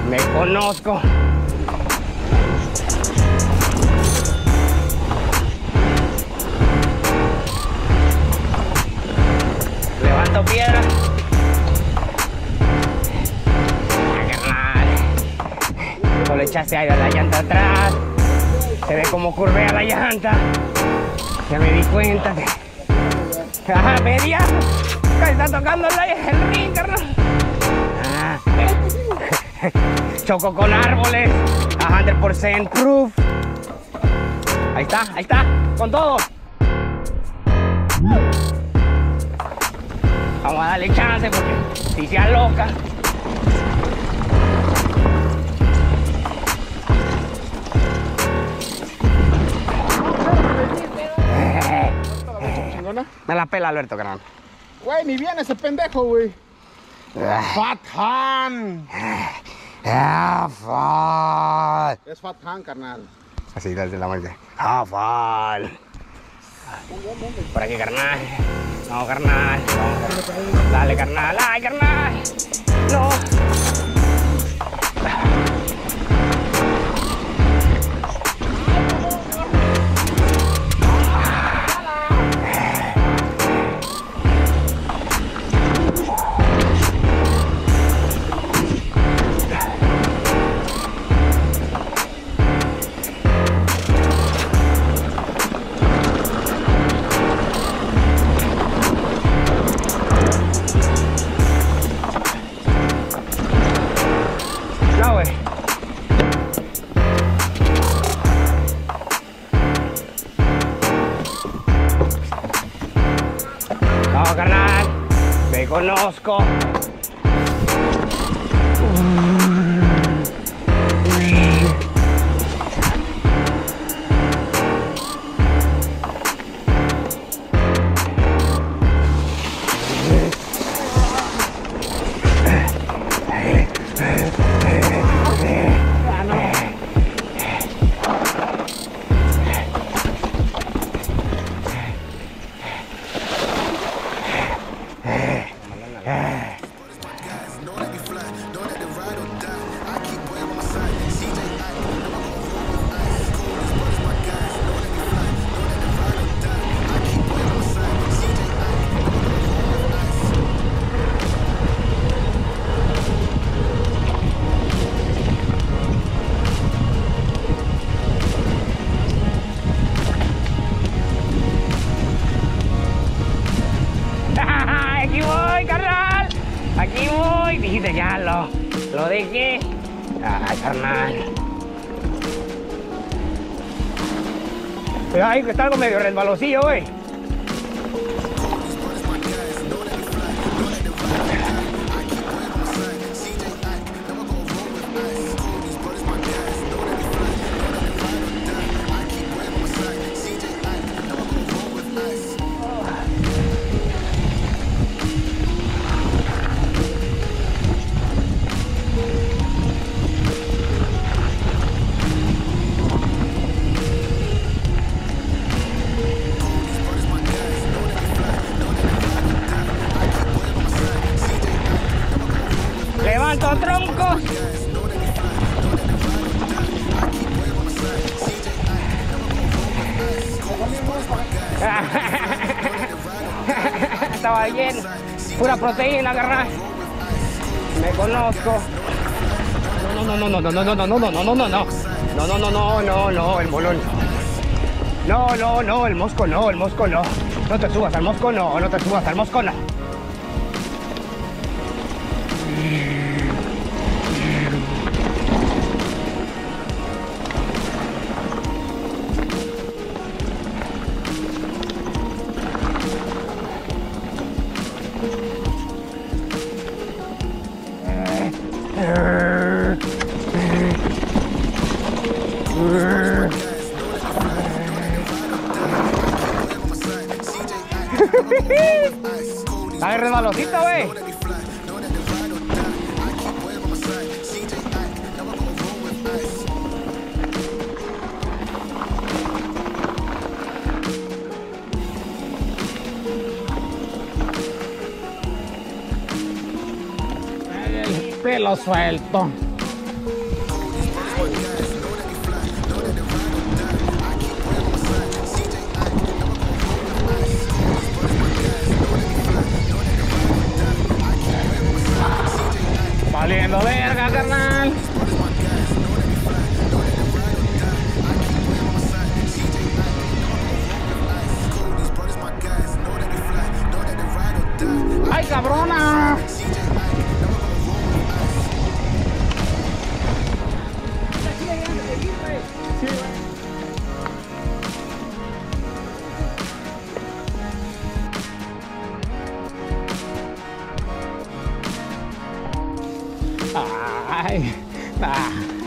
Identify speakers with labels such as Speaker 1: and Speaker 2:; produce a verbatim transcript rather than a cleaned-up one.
Speaker 1: Me conozco. Levanto piedra. No le echaste aire a la llanta atrás. Se ve como curvea la llanta. Ya me di cuenta que... Ajá, media. Está tocando el ring, carnal. Ah. Choco con árboles. A cien por ciento proof. Ahí está, ahí está. Con todo. Vamos a darle chance porque si se aloca. Me la pela, Alberto, carnal.
Speaker 2: Güey, ni viene ese pendejo, güey. Fat Han.
Speaker 1: Ah, fat.
Speaker 2: Es Fat Han, carnal.
Speaker 1: Así, desde la muerte. Ah, fat. Por aquí, carnal. No, carnal. No. Dale, carnal. Ay, carnal. No. No, carnal, me conozco. Aquí voy, carnal. Aquí voy. Dijiste ya, lo, lo dejé. Ay, carnal. Ay, que está algo medio resbalosillo, güey. Levanto troncos. Estaba bien. Pura proteína, carnal. Me conozco. No, no, no, no, no, no, no, no, no, no, no, no, no, no. No, no, no, no, no, no, el bolón. No, no, no, el mosco no, el mosco no. No te subas al mosco, no, no te subas al mosco, no. Está resbalosito, güey. El pelo suelto. Valiendo verga, carnal. ¡Ay, cabrona! Ay, ah.